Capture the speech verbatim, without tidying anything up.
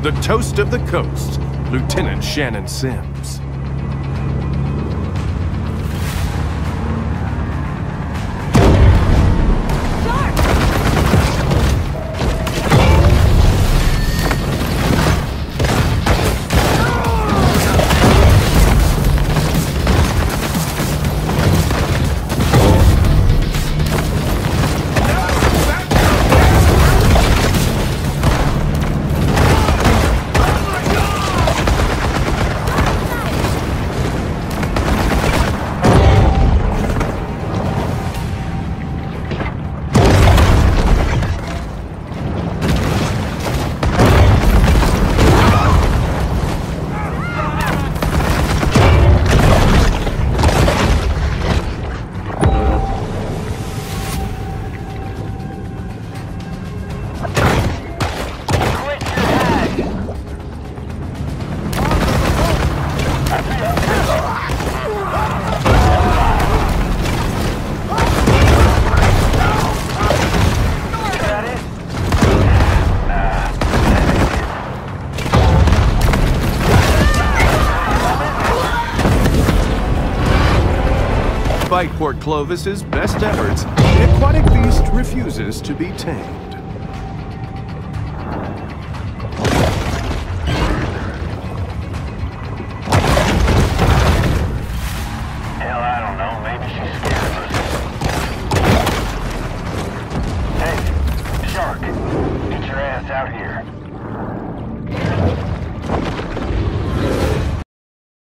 the toast of the coast, Lieutenant Shannon Sims. Despite Port Clovis's best efforts, the aquatic beast refuses to be tamed. Hell, I don't know. Maybe she's scared of us. Hey, Shark, get your ass out here.